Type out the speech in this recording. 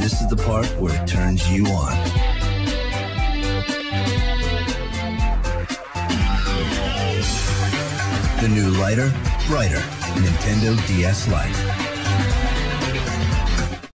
this is the part where it turns you on. The new lighter, brighter Nintendo DS Lite.